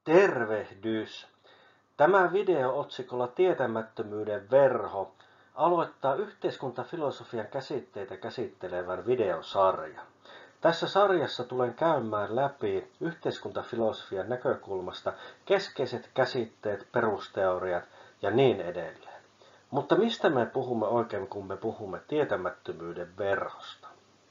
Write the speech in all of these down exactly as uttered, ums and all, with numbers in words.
Tervehdys! Tämä video otsikolla Tietämättömyyden verho aloittaa yhteiskuntafilosofian käsitteitä käsittelevän videosarjan. Tässä sarjassa tulen käymään läpi yhteiskuntafilosofian näkökulmasta keskeiset käsitteet, perusteoriat ja niin edelleen. Mutta mistä me puhumme oikein, kun me puhumme tietämättömyyden verhosta?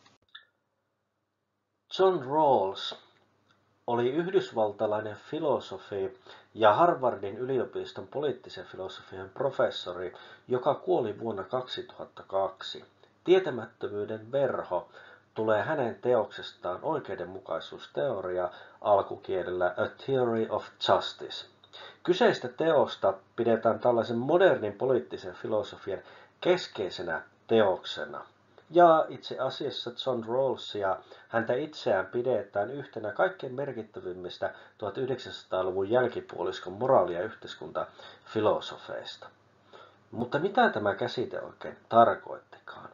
John Rawls oli yhdysvaltalainen filosofi ja Harvardin yliopiston poliittisen filosofian professori, joka kuoli vuonna kaksituhattakaksi. Tietämättömyyden verho tulee hänen teoksestaan Oikeudenmukaisuusteoria, alkukielellä A Theory of Justice. Kyseistä teosta pidetään tällaisen modernin poliittisen filosofian keskeisenä teoksena. Ja itse asiassa John Rawlsia, häntä itseään pidetään yhtenä kaikkein merkittävimmistä tuhatyhdeksänsataaluvun jälkipuoliskon moraali- ja yhteiskuntafilosofeista. Mutta mitä tämä käsite oikein tarkoittikaan?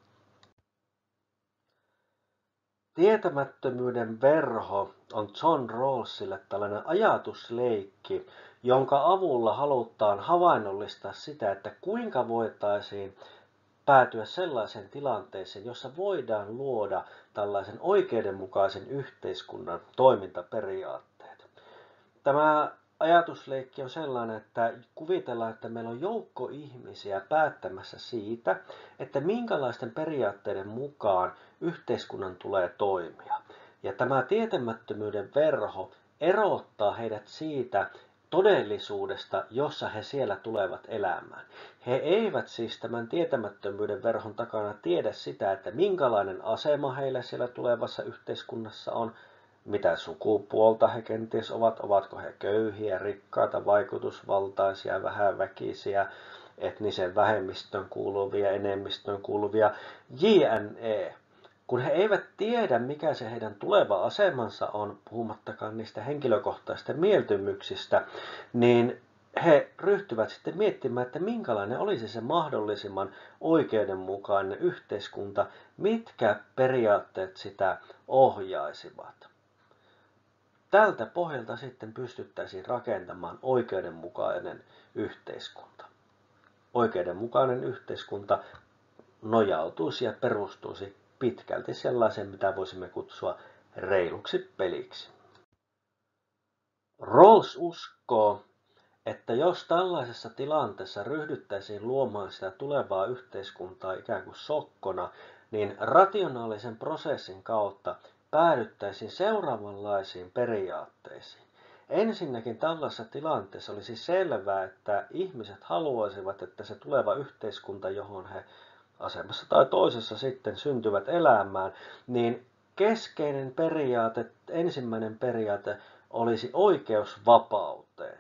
Tietämättömyyden verho on John Rawlsille tällainen ajatusleikki, jonka avulla halutaan havainnollistaa sitä, että kuinka voitaisiin päätyä sellaiseen tilanteeseen, jossa voidaan luoda tällaisen oikeudenmukaisen yhteiskunnan toimintaperiaatteet. Tämä ajatusleikki on sellainen, että kuvitellaan, että meillä on joukko ihmisiä päättämässä siitä, että minkälaisten periaatteiden mukaan yhteiskunnan tulee toimia. Ja tämä tietämättömyyden verho erottaa heidät siitä todellisuudesta, jossa he siellä tulevat elämään. He eivät siis tämän tietämättömyyden verhon takana tiedä sitä, että minkälainen asema heillä siellä tulevassa yhteiskunnassa on, mitä sukupuolta he kenties ovat, ovatko he köyhiä, rikkaita, vaikutusvaltaisia, vähäväkisiä, etnisen vähemmistön kuuluvia, enemmistön kuuluvia, jne. Kun he eivät tiedä, mikä se heidän tuleva asemansa on, puhumattakaan niistä henkilökohtaisista mieltymyksistä, niin he ryhtyvät sitten miettimään, että minkälainen olisi se mahdollisimman oikeudenmukainen yhteiskunta, mitkä periaatteet sitä ohjaisivat. Tältä pohjalta sitten pystyttäisiin rakentamaan oikeudenmukainen yhteiskunta. Oikeudenmukainen yhteiskunta nojautuisi ja perustuisi pitkälti sellaisen, mitä voisimme kutsua reiluksi peliksi. Rawls uskoo, että jos tällaisessa tilanteessa ryhdyttäisiin luomaan sitä tulevaa yhteiskuntaa ikään kuin sokkona, niin rationaalisen prosessin kautta päädyttäisiin seuraavanlaisiin periaatteisiin. Ensinnäkin tällaisessa tilanteessa olisi selvää, että ihmiset haluaisivat, että se tuleva yhteiskunta, johon he asemassa tai toisessa sitten syntyvät elämään, niin keskeinen periaate, ensimmäinen periaate olisi oikeus vapauteen.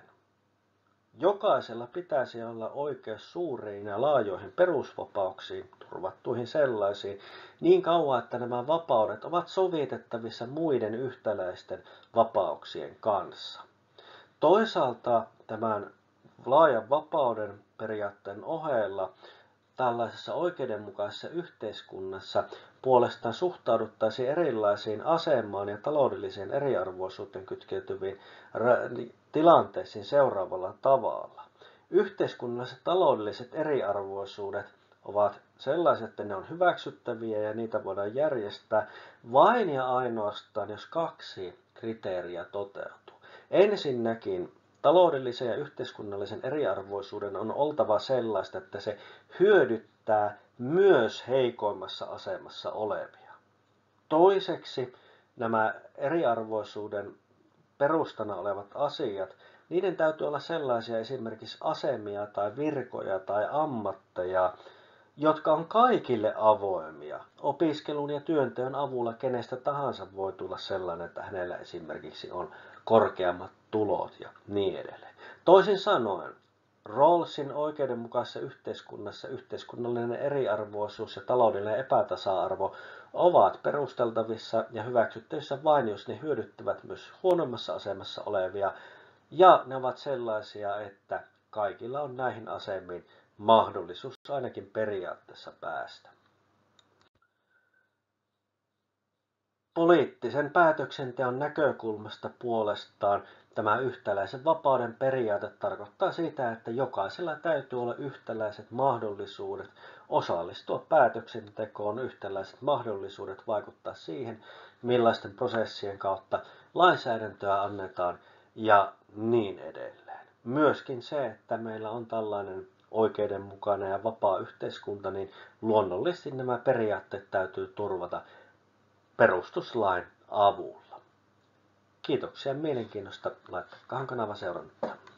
Jokaisella pitäisi olla oikeus suuriin ja laajoihin perusvapauksiin, turvattuihin sellaisiin, niin kauan, että nämä vapaudet ovat sovitettavissa muiden yhtäläisten vapauksien kanssa. Toisaalta tämän laajan vapauden periaatteen ohella tällaisessa oikeudenmukaisessa yhteiskunnassa puolestaan suhtauduttaisiin erilaisiin asemaan ja taloudelliseen eriarvoisuuteen kytkeytyviin tilanteisiin seuraavalla tavalla. Yhteiskunnalliset taloudelliset eriarvoisuudet ovat sellaiset, että ne on hyväksyttäviä ja niitä voidaan järjestää vain ja ainoastaan, jos kaksi kriteeriä toteutuu. Ensinnäkin taloudellisen ja yhteiskunnallisen eriarvoisuuden on oltava sellaista, että se hyödyttää myös heikoimmassa asemassa olevia. Toiseksi nämä eriarvoisuuden perustana olevat asiat, niiden täytyy olla sellaisia esimerkiksi asemia tai virkoja tai ammatteja, jotka on kaikille avoimia. Opiskelun ja työnteon avulla kenestä tahansa voi tulla sellainen, että hänellä esimerkiksi on korkeammat tulot ja niin edelleen. Toisin sanoen, Rawlsin oikeudenmukaisessa yhteiskunnassa yhteiskunnallinen eriarvoisuus ja taloudellinen epätasa-arvo ovat perusteltavissa ja hyväksyttävissä vain, jos ne hyödyttävät myös huonommassa asemassa olevia, ja ne ovat sellaisia, että kaikilla on näihin asemiin mahdollisuus ainakin periaatteessa päästä. Poliittisen päätöksenteon näkökulmasta puolestaan tämä yhtäläisen vapauden periaate tarkoittaa sitä, että jokaisella täytyy olla yhtäläiset mahdollisuudet osallistua päätöksentekoon, yhtäläiset mahdollisuudet vaikuttaa siihen, millaisten prosessien kautta lainsäädäntöä annetaan ja niin edelleen. Myöskin se, että meillä on tällainen oikeudenmukainen ja vapaa yhteiskunta, niin luonnollisesti nämä periaatteet täytyy turvata perustuslain avulla. Kiitoksia mielenkiinnosta. Laittakaa kanava seurantaa.